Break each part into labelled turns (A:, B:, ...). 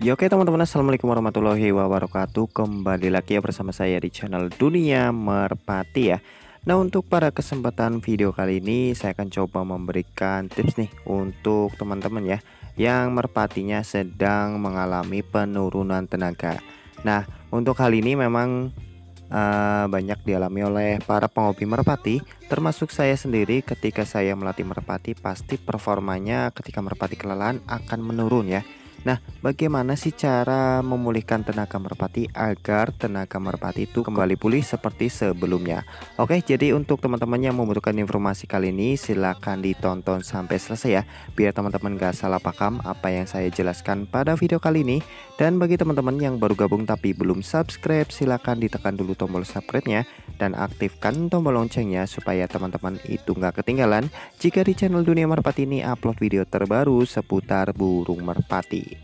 A: Ya oke teman-teman, assalamualaikum warahmatullahi wabarakatuh. Kembali lagi ya bersama saya di channel Dunia Merpati ya. Nah, untuk pada kesempatan video kali ini saya akan coba memberikan tips nih untuk teman-teman ya yang merpatinya sedang mengalami penurunan tenaga. Nah, untuk hal ini memang banyak dialami oleh para penghobi merpati, termasuk saya sendiri. Ketika saya melatih merpati, pasti performanya ketika merpati kelelahan akan menurun ya. Nah, bagaimana sih cara memulihkan tenaga merpati agar tenaga merpati itu kembali pulih seperti sebelumnya? Oke, jadi untuk teman-teman yang membutuhkan informasi kali ini, silahkan ditonton sampai selesai ya, biar teman-teman gak salah paham apa yang saya jelaskan pada video kali ini. Dan bagi teman-teman yang baru gabung tapi belum subscribe, silahkan ditekan dulu tombol subscribe-nya dan aktifkan tombol loncengnya supaya teman-teman itu nggak ketinggalan jika di channel Dunia Merpati ini upload video terbaru seputar burung merpati.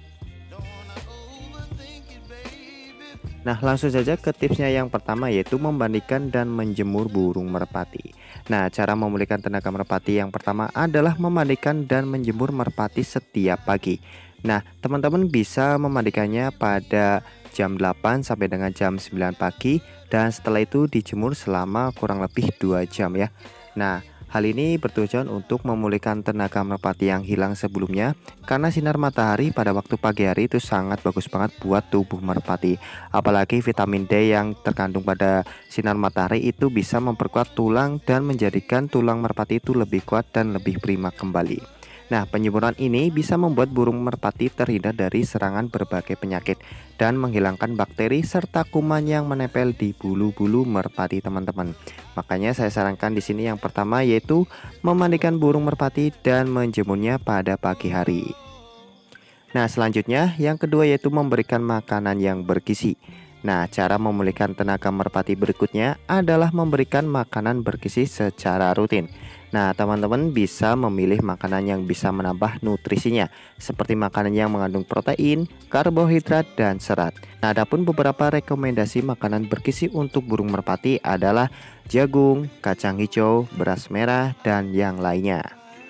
A: Nah, langsung saja ke tipsnya yang pertama, yaitu membandingkan dan menjemur burung merpati. Nah, cara memulihkan tenaga merpati yang pertama adalah memandikan dan menjemur merpati setiap pagi. Nah, teman-teman bisa memandikannya pada jam 8 sampai dengan jam 9 pagi dan setelah itu dijemur selama kurang lebih 2 jam ya. Nah, hal ini bertujuan untuk memulihkan tenaga merpati yang hilang sebelumnya, karena sinar matahari pada waktu pagi hari itu sangat bagus banget buat tubuh merpati. Apalagi vitamin D yang terkandung pada sinar matahari itu bisa memperkuat tulang dan menjadikan tulang merpati itu lebih kuat dan lebih prima kembali. Nah, penjemuran ini bisa membuat burung merpati terhindar dari serangan berbagai penyakit dan menghilangkan bakteri serta kuman yang menempel di bulu-bulu merpati teman-teman. Makanya saya sarankan di sini yang pertama yaitu memandikan burung merpati dan menjemurnya pada pagi hari. Nah, selanjutnya yang kedua yaitu memberikan makanan yang bergizi. Nah, cara memulihkan tenaga merpati berikutnya adalah memberikan makanan bergizi secara rutin. Nah, teman-teman bisa memilih makanan yang bisa menambah nutrisinya, seperti makanan yang mengandung protein, karbohidrat, dan serat. Nah, adapun beberapa rekomendasi makanan bergizi untuk burung merpati adalah jagung, kacang hijau, beras merah, dan yang lainnya.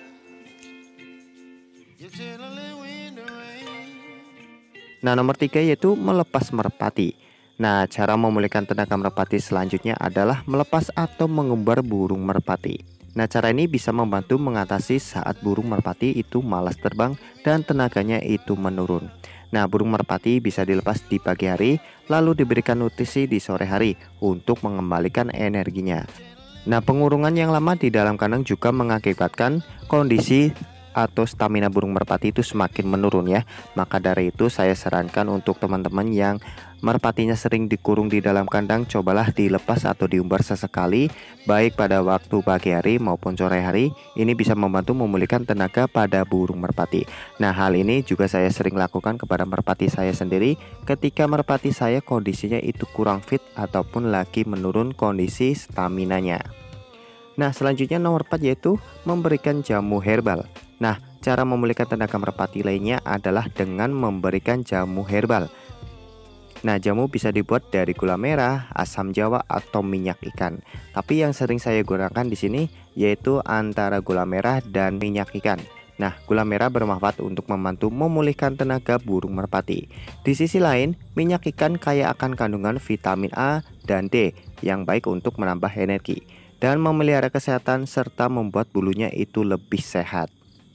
A: Nah, nomor tiga yaitu melepas merpati. Nah, cara memulihkan tenaga merpati selanjutnya adalah melepas atau mengumbar burung merpati. Nah, cara ini bisa membantu mengatasi saat burung merpati itu malas terbang dan tenaganya itu menurun. Nah, burung merpati bisa dilepas di pagi hari, lalu diberikan nutrisi di sore hari untuk mengembalikan energinya. Nah, pengurungan yang lama di dalam kandang juga mengakibatkan kondisi atau stamina burung merpati itu semakin menurun ya. Maka dari itu saya sarankan untuk teman-teman yang merpatinya sering dikurung di dalam kandang, cobalah dilepas atau diumbar sesekali, baik pada waktu pagi hari maupun sore hari. Ini bisa membantu memulihkan tenaga pada burung merpati. Nah, hal ini juga saya sering lakukan kepada merpati saya sendiri ketika merpati saya kondisinya itu kurang fit ataupun lagi menurun kondisi staminanya. Nah, selanjutnya nomor 4 yaitu memberikan jamu herbal. Nah, cara memulihkan tenaga merpati lainnya adalah dengan memberikan jamu herbal. Nah, jamu bisa dibuat dari gula merah, asam jawa, atau minyak ikan. Tapi yang sering saya gunakan di sini yaitu antara gula merah dan minyak ikan. Nah, gula merah bermanfaat untuk membantu memulihkan tenaga burung merpati. Di sisi lain, minyak ikan kaya akan kandungan vitamin A dan D yang baik untuk menambah energi dan memelihara kesehatan serta membuat bulunya itu lebih sehat.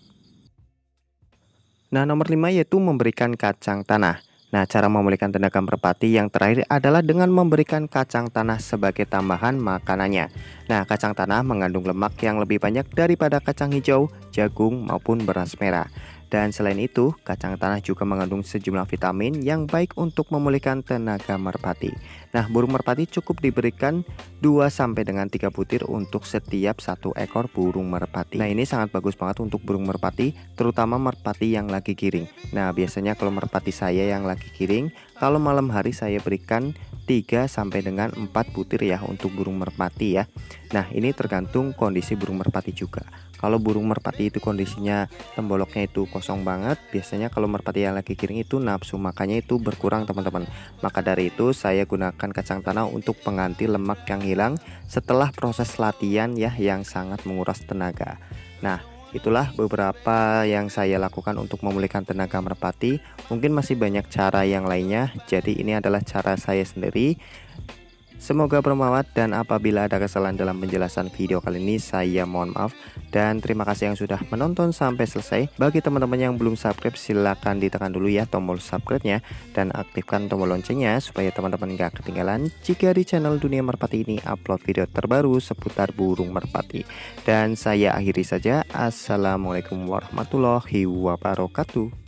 A: Nah, nomor 5 yaitu memberikan kacang tanah. Nah, cara memulihkan tenaga merpati yang terakhir adalah dengan memberikan kacang tanah sebagai tambahan makanannya. Nah, kacang tanah mengandung lemak yang lebih banyak daripada kacang hijau, jagung, maupun beras merah. Dan selain itu, kacang tanah juga mengandung sejumlah vitamin yang baik untuk memulihkan tenaga merpati. Nah, burung merpati cukup diberikan 2 sampai dengan 3 butir untuk setiap satu ekor burung merpati. Nah, ini sangat bagus banget untuk burung merpati, terutama merpati yang lagi giring. Nah, biasanya kalau merpati saya yang lagi giring, kalau malam hari saya berikan 3 sampai dengan 4 butir ya untuk burung merpati ya. Nah, ini tergantung kondisi burung merpati juga. Kalau burung merpati itu kondisinya temboloknya itu kosong banget, biasanya kalau merpati yang lagi giring itu nafsu makannya itu berkurang teman-teman. Maka dari itu saya gunakan kacang tanah untuk pengganti lemak yang hilang setelah proses latihan ya, yang sangat menguras tenaga. Nah, itulah beberapa yang saya lakukan untuk memulihkan tenaga merpati. Mungkin masih banyak cara yang lainnya, jadi ini adalah cara saya sendiri. Semoga bermanfaat, dan apabila ada kesalahan dalam penjelasan video kali ini saya mohon maaf. Dan terima kasih yang sudah menonton sampai selesai. Bagi teman-teman yang belum subscribe, silahkan ditekan dulu ya tombol subscribe-nya dan aktifkan tombol loncengnya supaya teman-teman gak ketinggalan jika di channel Dunia Merpati ini upload video terbaru seputar burung merpati. Dan saya akhiri saja. Assalamualaikum warahmatullahi wabarakatuh.